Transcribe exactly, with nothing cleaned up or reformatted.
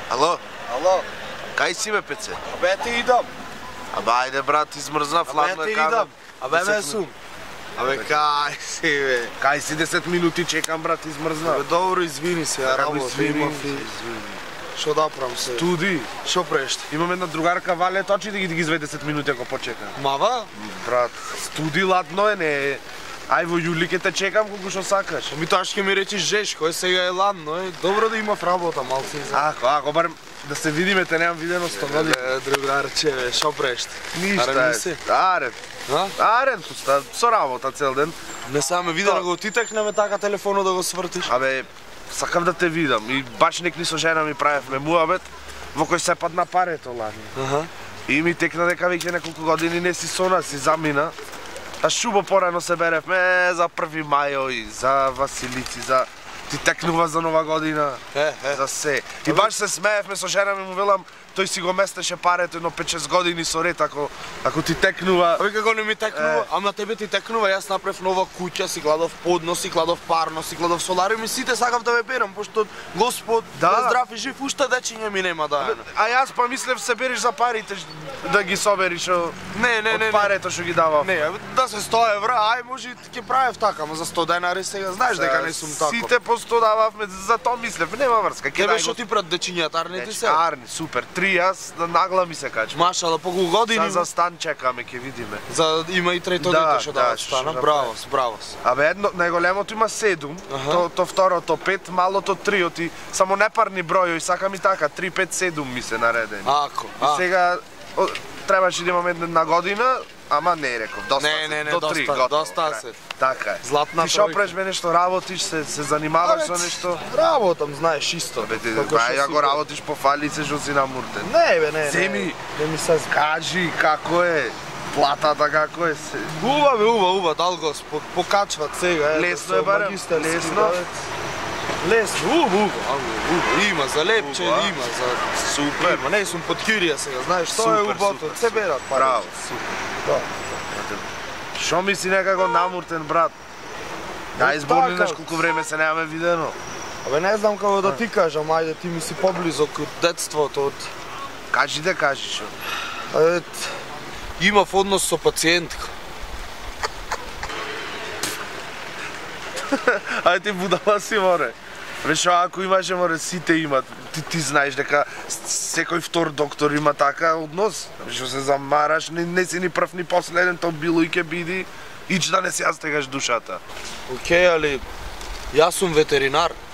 Ало? Ало? Кај си бе, пеце? Абе ти идам. Абе ајде брат, измрзна, фладно Абе е ти каде. идам. Абе бе сум. Абе кај си бе. Кај си десет минути чекам брат, измрзна. Абе добро, извини се, ја Како работа извини, имав и... Шо да правам се? Туди. Шо преште? Имам една другарка, Вале, точи да ги, да ги изведе десет минути ако почека. Мава? Брат, студи ладно е, не е. Ај во јули ке те чекам колку што сакаш. Ми тоа ќе ми речиш Жешко, е сега е ладно, е добро да имав работа малце за. Ако, ако барем да се видиме, те немам видено сто години. Е, другарче, бе, шо преште? Ништа Аре, е. не се? Арен. А? Арен, пуста, со работа цел ден. Не саме виде да го отитекнеме така телефонот да го свртиш. Абе, сакам да те видам и баш некни со жена ми правевме муабет, во кој се падна парето ладно. Аха. И ми текна дека веќе неколку години не си со нас, си замина. А шубо порано се беревме за први мај, за Василици, за ти текнува за нова година. Е, е. За се. И баш се смеевме со жена ми, му велам, тој си го местеше парето едно пет-шест години со ред, ако, ако ти текнува. Абе како не ми текнува, ама на тебе ти текнува, јас направив нова куќа, си кладов поднос, си кладов парно, си кладов солариум и сите сакав да ве берам, пошто Господ Да. да здрав и жив, уште дечиња ми нема да. А јас па мислев се бериш за парите да ги собериш о... Не, не, од не, не. парето што ги давав. Не, абе, да се сто евра, ај може ќе правев така, ама за сто денари сега знаеш дека не сум тако. Сите по сто дававме, за тоа мислев, нема врска. Ке Тебе дај што го... ти пред дечињата, арни ти се? Арни, супер. Три јас, на нагла ми се качва. Машала, по колку години? Са за стан чекаме, ќе видиме. За има и трето Да, дете што да, да што стана. да Браво, браво. Абе, едно, најголемото има седум, Аха. то, то второто пет, малото триот и само непарни бројови, сакам и така, три, пет, седум ми се наредени. Ако, И а. сега о, требаше да имам една година, ама не реков, доста Не, се, не, не, до доста, три, готово, доста крај. се. Така е. Златна Ти шо тројка. преш бе нешто работиш, се, се занимаваш со нешто? Работам, знаеш, исто. Бе, ти, Како ба, што ја си го работиш по фалице, што си намуртен. Не, бе, не, не. Земи. Не ми се Кажи, како е, платата како е се. Уба, бе, уба, уба, дал го спо- покачват сега. ето, Лесно со е барем, магистарски лесно. градец. Лесно, уба, уба, уба, уба. Има за лепче, Уба. има за... Супер. Има, не сум под кюрија сега, знаеш, тоа е Супер, убото, супер, се берат пари. Браво, супер. Да. Шо ми си некако намуртен, брат? Дај изборни така. неш колку време се немаме видено. Абе, не знам како да ти кажам, ајде, ти ми си поблизок од детството, од... Кажи да кажи шо. Ет, имав однос со пациентка. Ај ти будала си, море. Бе шо ако имаше, море, сите имат. Ти, ти знаеш дека с- секој втор доктор има така однос. Што се замараш, не, не си ни прв ни последен, то било и ке биди. Ич да не си ја стегаш душата. Океј, али, јас сум ветеринар.